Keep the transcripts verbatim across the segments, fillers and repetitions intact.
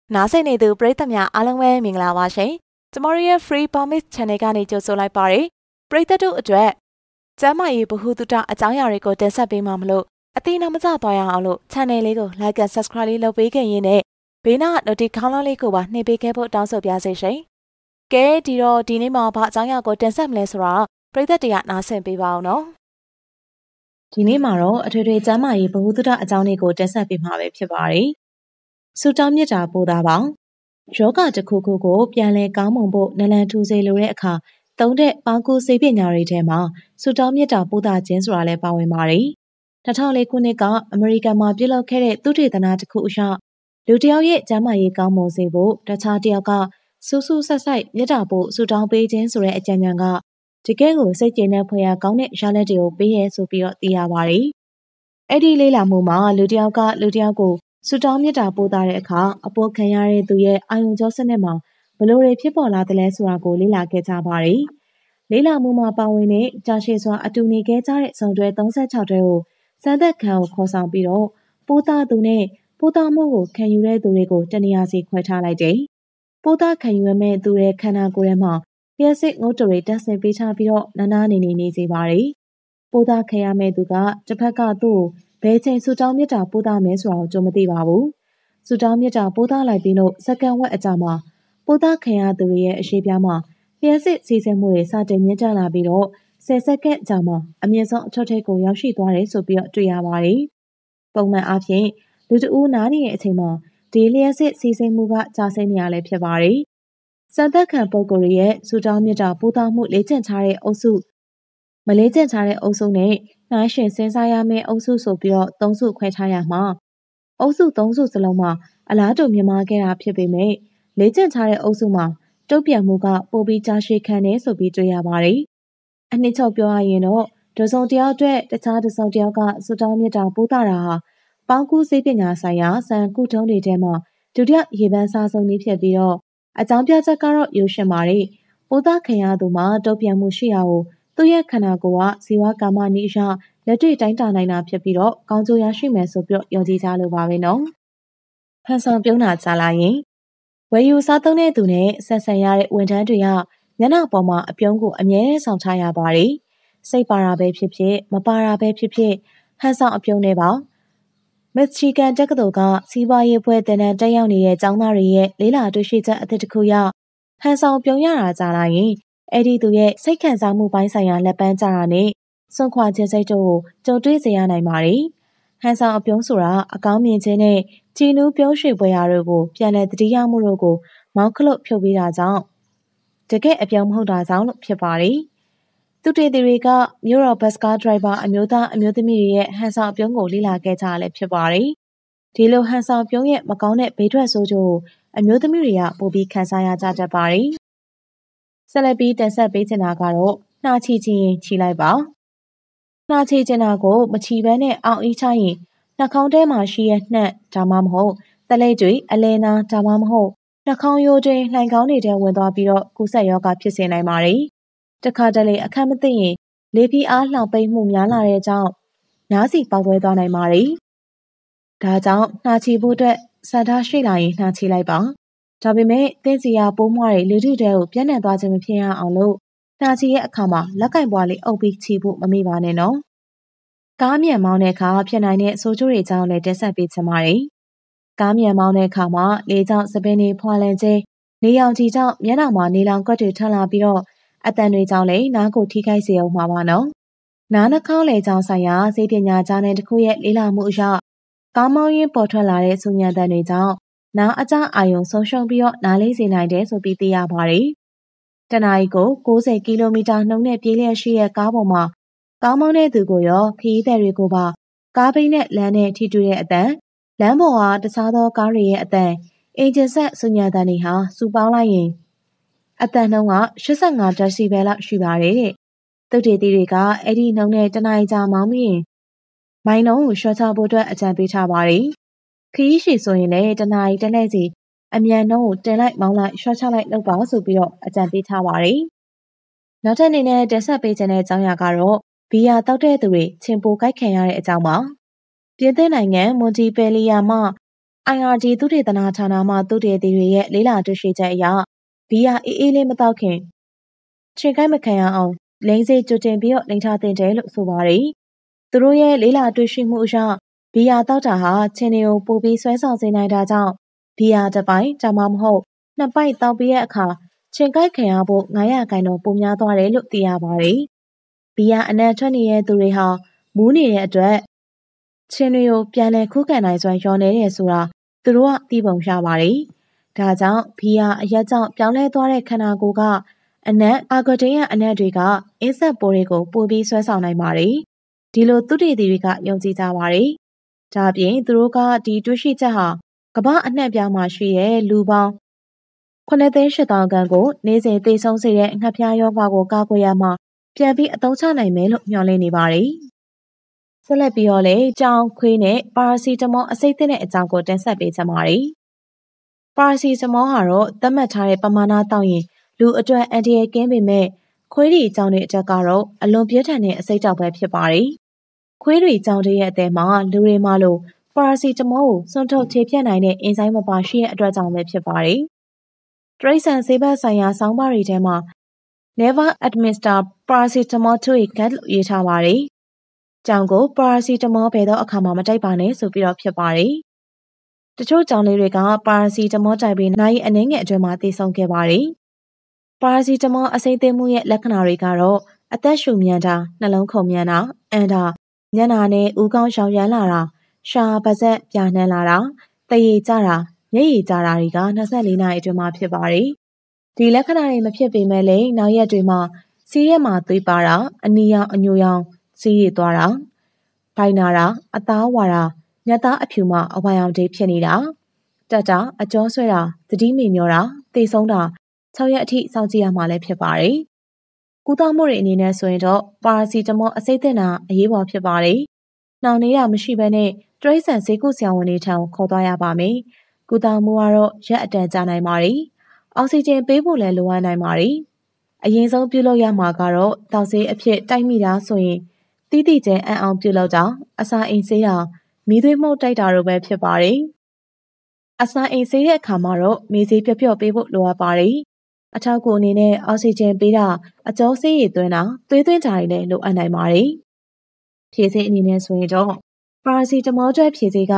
နားဆင်နေသူပရိသတ်များအားလုံးပဲမင်္ဂလာပါရှင်။ကျမတို့ရဲ့ Free Promise Channel ကနေကြိုဆိုလိုက်ပါရယ်။ပရိသတ်တို့အတွက်ကျမ်းမာရေးဗဟုသုတအကြောင်းအရာတွေကိုတင်ဆက်ပေးမှာမလို့အတိအနမကျသွားရအောင်လို့ Channel လေးကို Like and Subscribe လေးလုပ်ပေးခင်ရင်းနဲ့ဘေးနား Notification လေးကိုပါနှိပ်ပေးခဲ့ဖို့တောင်းဆိုပါရစေရှင်။ကဲဒီတော့ဒီနေ့မှာဘာအကြောင်းအရာကိုတင်ဆက်မလဲဆိုတော့ပရိသတ်တွေကနားဆင်ပေးပါအောင်နော်။ဒီနေ့မှာတော့အထွေထွေကျမ်းမာရေးဗဟုသုတအကြောင်းတွေကိုတင်ဆက်ပေးမှာပဲဖြစ်ပါတယ်။ဆုတောင်းမြတ်တာပို့တာပါယောဂတစ်ခုခုကိုပြန်လည်ကောင်းမွန်ဖို့နလန်ထူစေလိုတဲ့အခါသုံးတဲ့ပေါင်းကူးစိတ်ပညာတွေထဲမှာဆုတောင်းမြတ်တာပို့တာခြင်းဆိုတာလည်းပါဝင်ပါတယ်။၂၀၀၄ခုနှစ်ကအမေရိကန်မှာပြုလုပ်ခဲ့တဲ့သုတေသနတစ်ခုအရလူတစ်ယောက်ရဲ့ကျန်းမာရေးကောင်းမွန်စေဖို့တခြားတစ်ယောက်ကစူးစူးဆက်ဆက်မြတ်တာပို့ဆုတောင်းပေးခြင်းဆိုတဲ့အကြံဉာဏ်ကတကယ်ကိုစိတ်ကျေနပ်ဖွယ်ရာကောင်းတဲ့ရလဒ်တွေကိုပေးရဲဆိုပြီးတော့သိရပါတယ်။အဲ့ဒီလေ့လာမှုမှာလူတစ်ယောက်ကလူတစ်ယောက်ကိုဆုတောင်းမြတ်တာပို့တာတဲ့အခါအပေါ်ခံရတဲ့သူရဲ့အာယုံကြောစနစ်မှာဘလို့တွေဖြစ်ပေါ်လာသလဲဆိုတာကိုလေ့လာခဲ့ကြပါတယ်။လေ့လာမှုမှာပါဝင်တဲ့ကြာရှည်စွာအတူနေခဲ့ကြတဲ့စုံတွဲ၃၆တွဲကိုစမ်းသပ်ခံကိုခေါ်ဆောင်ပြီးတော့ပိုးသားသူနဲ့ပိုးသားမှုကိုခံယူတဲ့သူတွေကိုတနေရာစီခွဲထားလိုက်တယ်။ပိုးသားခံယူရမယ့်သူရဲ့ခန္ဓာကိုယ်ထဲမှာလျှက်စစ်ငုတ်တိုတွေတက်ဆင်ပေးချပြီးတော့နာနာနေနေနေစေပါတယ်။ပိုးသားခံရမယ့်သူကတစ်ဖက်ကသူ့ကိုဘယ်ချိန်ဆုတောင်းမြတ်တာပို့သားမယ်ဆိုတာကိုကြိုမသိပါဘူး။ဆုတောင်းမြတ်တာပို့သားလိုက်ပြီးလို့စက္ကန့်ဝက်အကြာမှာပို့သားခံရသူတွေရဲ့အရှိပြားမှာလျှက်စစ်စီစဉ်မှုတွေစတင်မြင့်တက်လာပြီးတော့ဆယ်စက္ကန့်အကြာမှာအမြင့်ဆုံးအထွတ်ထိပ်ကိုရောက်ရှိသွားတယ်ဆိုပြီးတော့တွေ့ရပါတယ်။ပုံမှန်အားဖြင့်လူတဦးနားနေတဲ့အချိန်မှာဒီလျှက်စစ်စီစဉ်မှုကကြာဆင်းနေရလဲဖြစ်ပါတယ်။စံသက်ခံပုံကိုယ်ရဲ့ဆုတောင်းမြတ်တာပို့သားမှုလေ့ကျင့်ထားတဲ့အုပ်စုမလေးကျင့်ထားတဲ့အုပ်စုနဲ့နှိုင်းရှင်စဉ်းစားရမယ့်အုပ်စုဆိုပြီးတော့သုံးစုခွဲထားရမှာအုပ်စုသုံးစုစလုံးမှာအလားတူမြင်မာခဲ့တာဖြစ်ပေမဲ့လေ့ကျင့်ထားတဲ့အုပ်စုမှာတုံ့ပြန်မှုကပိုပြီးကြာရှည်ခံနေဆိုပြီးတွေ့ရပါတယ်။အနှစ်ချုပ်ပြောရရင်တော့ဒဇုံတယောက်အတွက်တခြားဒဇုံတယောက်ကဆုတောင်းမြတ်တာပို့တာဟာပေါင်းကူးစိတ်ပညာဆိုင်ရာစံကုထုံးတွေထဲမှာဒုတိယရေပန်းစားဆုံးနည်းဖြစ်ပြီးတော့အကြောင်းပြချက်ကတော့ရိုးရှင်းပါတယ်။ပို့သားခံရသူမှာတုံ့ပြန်မှုရှိရာကိုသူ့ရဲ့ခန္ဓာကိုယ်ကဇီဝကာမနည်းအရလက်တွေ့တိုင်းတာနိုင်တာဖြစ်ပြီးတော့ကောင်းကျိုးရရှိမယ်ဆိုပြီးယုံကြည်ကြလို့ပါပဲနော်။ဟန်ဆောင်ပြုံးတာကြားလာရင်ဝယ်ယူစားသုံးတဲ့သူနဲ့ဆက်ဆံရတဲ့ဝန်ထမ်းတွေကမျက်နှာပေါ်မှာအပြုံးကိုအမြဲတမ်းဆောင်ထားရပါတယ်။စိတ်ပါတာပဲဖြစ်ဖြစ်မပါတာပဲဖြစ်ဖြစ်ဟန်ဆောင်အပြုံးတွေပါ။မစ်ချီဂန်တက္ကသိုလ်ကစီးပွားရေးဘွဲ့သင်တန်းတက်ရောက်နေတဲ့ကျောင်းသားတွေရဲ့လေးလာတွေ့ရှိချက်အသစ်တစ်ခုရဟန်ဆောင်ပြုံးရတာကြားလာရင်အဲ့ဒီသူရဲ့စိတ်ခံစားမှုပိုင်းဆိုင်ရာလက်ပန်းကြတာနဲ့စွန့်ခွာခြင်းစိတ်တို့ကိုကြုံတွေ့စေရနိုင်ပါတယ်။ဟန်ဆောင်အပြုံးဆိုတာအကောင်းမြင်ခြင်းနဲ့ကြည်နူးပြုံးရွှေပွဲရာတို့ကိုပြန်လည်တတိယမှုတို့ကိုမောင်းခလုတ်ဖြုတ်ပေးတာကြောင့်တကယ်အပြုံးမဟုတ်တာကြောင့်လို့ဖြစ်ပါတယ်။သူတေသီတွေကမြို့တော်ဘတ်စကားဒရိုက်ဘာအမျိုးသားအမျိုးသမီးတွေရဲ့ဟန်ဆောင်အပြုံးကိုလေ့လာခဲ့ကြရလဲဖြစ်ပါတယ်။ဒီလိုဟန်ဆောင်ပြုံးရဲ့မကောင်းတဲ့ဘေးထွက်ဆိုးကျိုးကိုအမျိုးသမီးတွေကပိုပြီးခံစားရကြတတ်ပါတယ်။ဆက်လက်ပြီးတင်ဆက်ပေးချင်တာကတော့နှာချီချင်ရင်ချီလိုက်ပါနှာချီချင်တာကိုမချီဘဲနဲ့အောင်အေးချရင်နှာခေါင်းထဲမှာရှိရဲ့နှက်ဒါမှမဟုတ်တလိပ်တွေအလဲနာဒါမှမဟုတ်နှာခေါင်းရိုးတွင်လှိုင်ကောင်းတွေထဲဝင်သွားပြီးတော့ကူးစက်ရောဂါဖြစ်စေနိုင်ပါတယ်။တခါတလေအခက်မသိရင်လေပြင်းအားလှောင်ပိတ်မှုများလာတဲ့ကြောင့်နားစီပေါက်ပွဲသွားနိုင်ပါတယ်။ဒါကြောင့်နှာချီဖို့အတွက်စံထားရှိလာရင်နှာချီလိုက်ပါဒါပေမဲ့သင်စီယာပိုးမွှားတွေလေထုတဲကိုပြန့်နှံ့သွားခြင်းမဖြစ်ရအောင်လို့နှာချီရဲ့အခါမှာလက်ကင်ပွားလေးအုပ်ပြီးချီဖို့မမေ့ပါနဲ့နော်။ကားမြန်မောင်းတဲ့အခါဖြစ်နိုင်တဲ့ဆိုးကျိုးတွေကြောင့်လည်းတက်ဆက်ပေးချင်ပါတယ်။ကားမြန်မောင်းတဲ့အခါမှာလေကြောင့်စပင်းတွေဖွာလန်ခြင်းနေရောင်ခြည်ကြောင့်မျက်နှာမှာနေလောင်ကွက်တွေထွက်လာပြီးတော့အတန်တွေကြောင့်လည်းနားကိုထိခိုက်စေအောင်မှာပါနော်။နားနှာခေါင်းလေကြောင့်ဆိုင်ရာစိတ်ပညာကြားနယ်တစ်ခုရဲ့လေးလာမှုအရကားမောင်းရင်းပေါ်ထွက်လာတဲ့ဆူညံတန်တွေကြောင့်နားအကြအာယုံဆုံးရှုံးပြီးတော့နားလေးစေနိုင်တယ်ဆိုပြီးသိရပါတယ်။တနအီကို၉၀ကီလိုမီတာနှုန်းနဲ့ပြေးလျက်ရှိတဲ့ကားပေါ်မှာကားမောင်းတဲ့သူကိုရောခရီးသည်တွေကိုပါကားဘိန်းနဲ့လမ်းနဲ့ထိတွေ့တဲ့အတန်လမ်းပေါ်ကတခြားသောကားတွေရဲ့အတန်အင်ဂျင်ဆက်ဆူညံတန်တွေဟာစူပေါင်းလိုက်ရင်အတန်နှုန်းက၈၅ဒက်ဆီဘဲလောက်ရှိပါတယ်တဲ့။သုတေသီတွေကအဲ့ဒီနှုန်းနဲ့တနအီကြာမောင်းပြီးရင်မိုင်နှုန်းကိုလျှော့ချဖို့အတွက်အကြံပေးထားပါတယ်။ခရီးရှည်ဆိုရင်လည်းတနအီတစ်လှည့်စီအမြန်နှုန်းကိုတင်လိုက်မောင်းလိုက်ရှော့ချလိုက်လုပ်ပါဆိုပြီးတော့အကြံပေးထားပါတယ်။နောက်ထပ်အနေနဲ့တင်ဆက်ပေးခြင်းတဲ့အကြောင်းအရာကတော့ဘီယာတောက်တဲ့သူတွေချင်ပိုကိုက်ခံရတဲ့အကြောင်းပါ။ပြင်သစ်နိုင်ငံမွန်တီပယ်လီယာမှ I R G သုတေသနဌာနမှသုတေသီတွေရဲ့လေးလာတွေ့ရှိချက်အရဘီယာအေးအေးလေးမတောက်ခင်ခြင်ကိုက်မခံရအောင်လိမ့်စေကြိုတင်ပြီးတော့လိမ့်ထားတင်တယ်လို့ဆိုပါတယ်။သူတို့ရဲ့လေးလာတွေ့ရှိမှုအရဘီယာတောက်တာဟာခြင်တွေကိုပိုပြီးဆွဲဆောင်စေနိုင်တာကြောင့်ဘီယာတစ်ပိုင်ဒါမှမဟုတ်နှစ်ပိုက်တောက်ပြီးတဲ့အခါခြင်ကိုက်ခံရဖို့ငါးရာခိုင်နှုန်းပိုများသွားတယ်လို့သိရပါတယ်။ဘီယာအနံ့ထွက်နေတဲ့သူတွေဟာမူးနေတဲ့အတွက်ခြင်တွေကိုပြန်လည်ခုခံနိုင်စွမ်းလျော့နေတယ်ဆိုတာသူတို့ကသိပုံရပါတယ်။ဒါကြောင့်ဘီယာအရက်ကြောင့်ပြောင်းလဲသွားတဲ့ခန္ဓာကိုယ်ကအနံ့အာဂွတင်ရဲ့အနံ့တွေကအင်းဆက်ပိုးတွေကိုပိုပြီးဆွဲဆောင်နိုင်ပါတယ်။ဒီလိုသုတေသီတွေကယုံကြည်ကြပါတယ်။ဒါအပြင်သူတို့ကဒီတွေ့ရှိချက်ဟာကမ္ဘာအနှံ့ပြားမှာရှိတဲ့လူပေါင်းခုနှစ်သိန်းရှစ်သောင်းခန့်ကိုနေ့စဉ်သေဆုံးစေတဲ့ငှက်ဖျားရောဂါကိုကာကွယ်ရမှာပြန်ပြီးအသုံးချနိုင်မယ်လို့မျှော်လင့်နေပါတယ်။ဆက်လက်ပြီးတော့လေကြောင်ခွေးနဲ့ပါရာစီတမောအစိမ့်သင့်တဲ့အကြောင်းကိုတင်ဆက်ပေးချင်ပါတယ်။ပါရာစီတမောဟာတော့သတ်မှတ်ထားတဲ့ပမာဏတောက်ရင်လူအတွက်အန်တီရယ်ကင်းပေမဲ့ခွေးတွေကြောင်တွေအတွက်ကတော့အလွန်ပြင်းထန်တဲ့အစိမ့်တောက်ပဲဖြစ်ပါတယ်။ခွေးတွေကြောင်တွေရဲ့အသေးမှာလူတွေမှာလို့ပါရာစီတမောကိုစွန့်ထုတ်ခြေဖြတ်နိုင်တဲ့အင်ဇိုင်းမပါရှိတဲ့အတွက်ကြောင့်ပဲဖြစ်ပါတယ်။တရိတ်ဆန်ဆေးဘက်ဆိုင်ရာဆောင်းပါးတွေထဲမှာ Never administer paracetamol to a cat လို့ရေးထားပါတယ်။ကြောင်ကိုပါရာစီတမောဘယ်တော့အခါမှမတိုက်ပါနဲ့ဆိုပြီးတော့ဖြစ်ပါတယ်။တချို့ကြောင်လေးတွေကပါရာစီတမောတိုက်ပြီးနိုင်အနည်းငယ်အတွင်းမှာသေဆုံးခဲ့ပါတယ်။ပါရာစီတမောအစိမ့်သိမ်းမှုရဲ့လက္ခဏာတွေကတော့အသက်ရှူမြန်တာနှလုံးခုန်မြန်တာအန်တာညနာနဲ့ဦးခေါင်းရောင်ရမ်းလာတာရှာပါးစပ်ပြာနှမ်းလာတာတရေကျတာမျက်ရည်ကျတာတွေကနှစ်ဆယ့်လေးနာရီအတွင်းမှာဖြစ်ပါတယ်။ဒီလက္ခဏာတွေမဖြစ်ပေမဲ့လည်းနောက်ရက်တွေမှာစီးရဲမှာသွေးပါတာအနီရောင်အညိုရောင်စီးရသွားတာဘိုင်နာတာအသားဝါတာညက်သားအဖြူမှအဝါရောင်တွေဖြစ်နေတာတက်တာအကြောဆွဲတာသတိမေ့မျောတာသေဆုံးတာ၆ရက်အထိစောင့်ကြည့်ရမှာလည်းဖြစ်ပါတယ်။ကုသမှုတွေအနေနဲ့ဆိုရင်တော့ပါရာစီတမောအစိမ့်သင့်တာအရေးပေါ်ဖြစ်ပါတယ်။နှောင်နေတာမရှိဘဲနဲ့တရိတ်ဆန်ဆေးကုဆရာဝန်တွေထံခေါ်သွားရပါမယ်။ကုသမှုကတော့ရက်အတန်ကြာနိုင်ပါတယ်။အောက်ဆီဂျင်ပေးဖို့လည်းလိုအပ်နိုင်ပါတယ်။အရင်ဆုံးပြုလုပ်ရမှာကတော့တောက်ဆေးအဖြစ်တိုက်မိတာဆိုရင်တီးတီကျဲအံ့အောင်ပြုလုပ်တာအစာအိမ်ဆေးတာမီးသွေးမှုတ်တိုက်တာတို့ပဲဖြစ်ပါတယ်။အစာအိမ်ဆေးတဲ့အခါမှာတော့မေးဆေးပျော့ပျော့ပေးဖို့လိုအပ်ပါတယ်။အထောက်အကူအနေနဲ့အောက်ဆီဂျင်ပေးတာအကြောဆေးရည်သွင်းတာသွေးသွင်းတာတွေလည်းလိုအပ်နိုင်ပါတယ်။ဖြည့်ဆေးအနေနဲ့ဆိုရင်တော့ပါရာစီတမောအတွက်ဖြည့်ဆေးက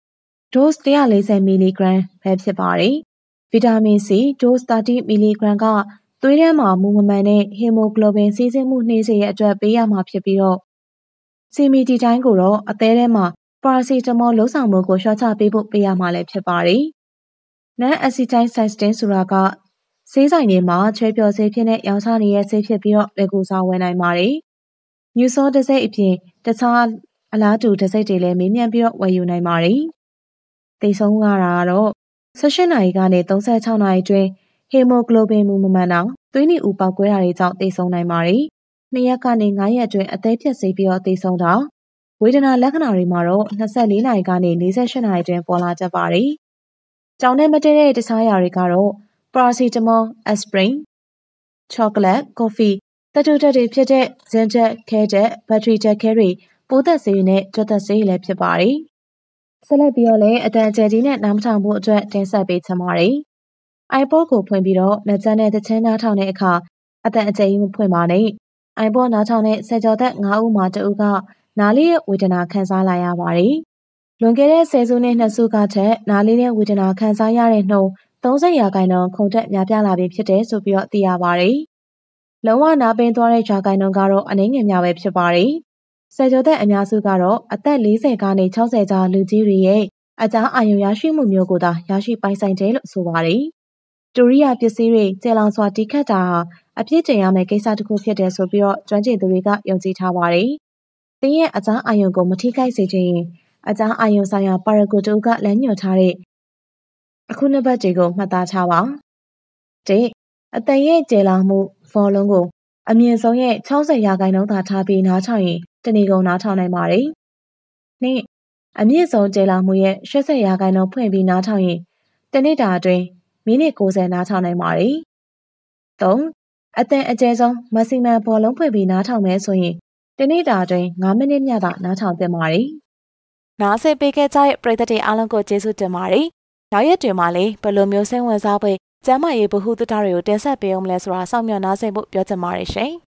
dose ၁၄၀မီလီဂရမ်ပဲဖြစ်ပါတယ်။ဗီတာမင် C dose သirtyမီလီဂရမ်ကသွေးထဲမှာမူမမှန်တဲ့ဟီမိုဂလိုဘင်စီးဆင်းမှုနှေးစေတဲ့အတွက်ပေးရမှာဖြစ်ပြီးတော့စီမီတီတိုင်းကိုတော့အသေးထဲမှာပါရာစီတမောလုံးဆောင်မှုကိုလျှော့ချပေးဖို့ပေးရမှာလည်းဖြစ်ပါတယ်။ Non-acetylcysteine ဆိုတာကဆေးဆိုင်တွေမှာချွဲပျော်ဆေးဖြစ်တဲ့ရောင်းချနေတဲ့ဆေးဖြစ်ပြီးတော့လက်ကူစားဝယ်နိုင်ပါတယ်။ညူစောတစိမ့်အပြင်တခြားအလားတူတစိမ့်တွေလည်းမေးမြန်းပြီးတော့ဝယ်ယူနိုင်ပါတယ်။သေဆုံးရတာကတော့၁၈နာရီကနေ၃၆နာရီအတွင်းဟီမိုဂလိုဘင်မူမမှန်တာသွေးနီဦးပေါက်ကွဲတာတွေကြောင့်သေဆုံးနိုင်ပါတယ်။နှစ်ရက်ကနေငါးရက်အတွင်းအသေးဖြတ်စေပြီးတော့သေဆုံးတာဝေဒနာလက္ခဏာတွေမှာတော့၂၄နာရီကနေ၄၈နာရီအတွင်းပေါ်လာတတ်ပါတယ်။ကြောင်နဲ့မတည့်တဲ့တခြားအရာတွေကတော့ပါရာစီတမောအက်စပရင်ချောကလက်ကော်ဖီတတူတက်တွေဖြစ်တဲ့ဇင်ချက်ခဲချက်ဘက်ထရီချက်ခဲတွေပိုးသက်ဆေးနဲ့ကြွက်သက်ဆေးလည်းဖြစ်ပါတယ်။ဆက်လက်ပြီးတော့လည်းအတန်ကျဲကြီးနဲ့နားမထောင်ဖို့အတွက်တင်ဆက်ပေးချင်ပါတယ်။ iPod ကိုဖွင့်ပြီးတော့လက်ကျန်တဲ့သချင်းနားထောင်တဲ့အခါအတန်အကျဲကြီးမဖွင့်ပါနဲ့။ iPod နားထောင်တဲ့ဆယ်ကျော်သက်ငါးဦးမှာတဦးကနားလေးရဲ့ဝေဒနာခံစားလာရပါတယ်။လွန်ခဲ့တဲ့ဆယ်စုနှစ်နှစ်စုကထက်နားလေးရဲ့ဝေဒနာခံစားရတဲ့နှုန်းသုံးဆယ်ရာခိုင်နှုန်းခုန်တက်များပြားလာပြီဖြစ်တယ်ဆိုပြီးတော့သိရပါတယ်။လုံးဝနားပင်းသွားတဲ့ရာခိုင်နှုန်းကတော့အနည်းငယ်များပဲဖြစ်ပါတယ်။ဆယ်ကျော်သက်အများစုကတော့အသက်၄၀ကနေ၆၀ကြားလူကြီးတွေရဲ့အကြားအာရုံရရှိမှုမျိုးကိုသာရရှိပိုင်ဆိုင်တယ်လို့ဆိုပါတယ်။တူရိယာပစ္စည်းတွေကျေလောင်စွာတီးခတ်တာဟာအပြစ်တင်ရမယ့်ကိစ္စတစ်ခုဖြစ်တယ်ဆိုပြီးတော့ကျွမ်းကျင်သူတွေကယုံကြည်ထားပါတယ်။သင်ရဲ့အကြားအာရုံကိုမထိခိုက်စေချင်ရင်အကြားအာရုံဆိုင်ရာပါရဂူတူကလမ်းညွှန်ထားတဲ့အခုနှစ်ပတ်တွေကိုမှတ်သားထားပါ။၁အသံရဲ့ကျေလောင်မှုဗော်လုံးကိုအမြင့်ဆုံးရဲ့၆၀ရာခိုင်နှုန်းသာထားပြီးနားထောင်ရင်တနေ့ကုန်နားထောင်နိုင်ပါတယ်။၂အမြင့်ဆုံးကျေလောင်မှုရဲ့၈၀ရာခိုင်နှုန်းဖွင့်ပြီးနားထောင်ရင်တနေ့တာအတွင်းမိနစ်၉၀နားထောင်နိုင်ပါတယ်။၃အသံအကျယ်ဆုံးမက်ဆီမမ်ဘောလုံးဖွင့်ပြီးနားထောင်မယ်ဆိုရင်တနေ့တာအတွင်း၅မိနစ်မျှသာနားထောင်သင့်ပါတယ်နားဆင်ပေးခဲ့ကြတဲ့ပရိသတ်တွေအားလုံးကိုကျေးဇူးတင်ပါတယ်။နောက်ရက်တွေမှာလည်းဘယ်လိုမျိုးစိတ်ဝင်စားဖွယ်ကျန်းမာရေးဗဟုသုတတွေကိုတင်ဆက်ပေးအောင်လဲဆိုတာစောင့်မျှော်နားဆင်ဖို့ပြောချင်ပါတယ်ရှင်။